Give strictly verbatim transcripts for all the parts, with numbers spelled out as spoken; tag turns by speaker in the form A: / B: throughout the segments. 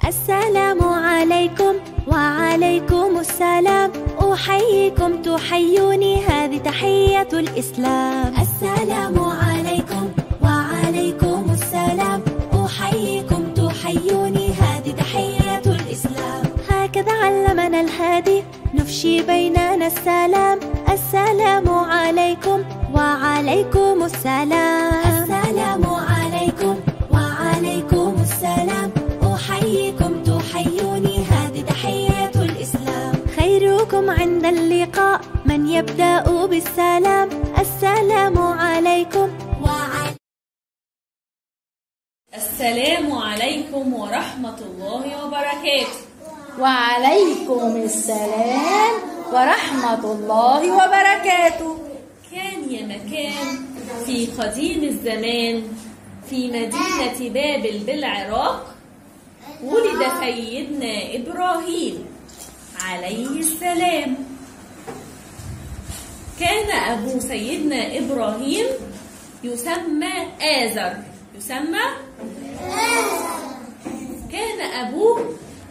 A: السلام عليكم وعليكم السلام، أحييكم تحيوني هذه تحية الإسلام. السلام عليكم وعليكم السلام، أحييكم تحيوني هذه تحية الإسلام. هكذا علمنا الهادي نفشي بيننا السلام. السلام عليكم وعليكم السلام. السلام عليكم وعليكم السلام، أحييكم تحيوني هذه تحية الإسلام. خيركم عند اللقاء من يبدأ بالسلام. السلام عليكم وعليكم
B: السلام عليكم ورحمة الله وبركاته.
C: وعليكم السلام ورحمة الله وبركاته.
B: كان يا مكان في قديم الزمان في مدينة بابل بالعراق ولد سيدنا إبراهيم عليه السلام. كان أبو سيدنا إبراهيم يسمى آزر. يسمى كان أبوه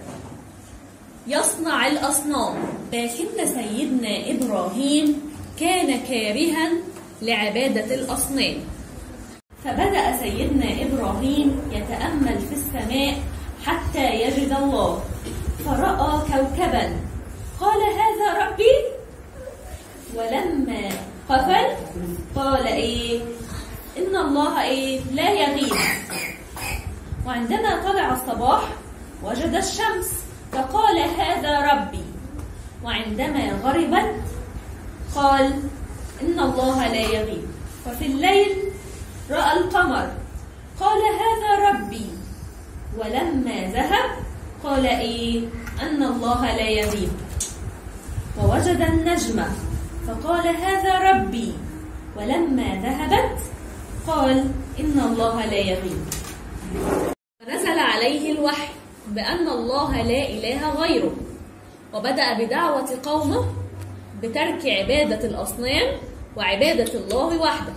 B: يصنع الأصنام، لكن سيدنا إبراهيم كان كارها لعبادة الأصنام. فبدأ سيدنا إبراهيم يتأمل في السماء حتى يجد الله، فرأى كوكبا قال هذا ربي. ولما قفل قال إيه؟ إن الله إيه؟ لا يغيب. وعندما طلع الصباح وجد الشمس فقال هذا ربي. وعندما غربت قال إن الله لا يغيب. وفي الليل رأى القمر قال هذا ربي. ولما ذهب قال إيه؟ أن الله لا يغيب. ووجد النجمة فقال هذا ربي. ولما ذهبت قال إن الله لا يغيب. ونزل عليه الوحي بأن الله لا إله غيره، وبدأ بدعوة قومه بترك عبادة الأصنام وعبادة الله وحده،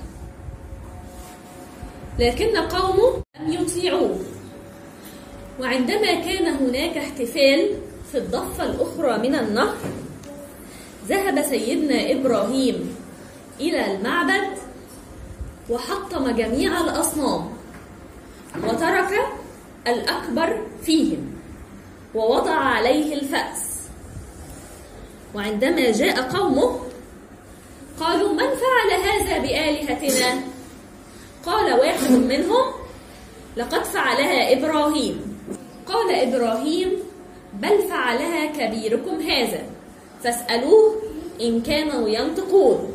B: لكن قومه لم يطيعوه. وعندما كان هناك احتفال في الضفة الأخرى من النهر، ذهب سيدنا إبراهيم إلى المعبد وحطم جميع الأصنام وترك الأكبر فيهم ووضع عليه الفأس. وعندما جاء قومه قالوا من فعل هذا بآلهتنا؟ قال واحد منهم لقد فعلها إبراهيم. قال إبراهيم بل فعلها كبيركم هذا فاسألوه إن كانوا ينطقون.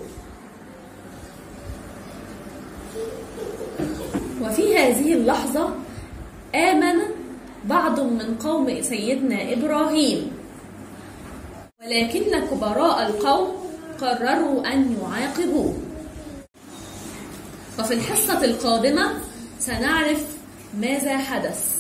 B: وفي هذه اللحظة آمن بعض من قوم سيدنا إبراهيم، ولكن كبراء القوم قرروا أن يعاقبوه. وفي الحصة القادمة سنعرف ماذا حدث.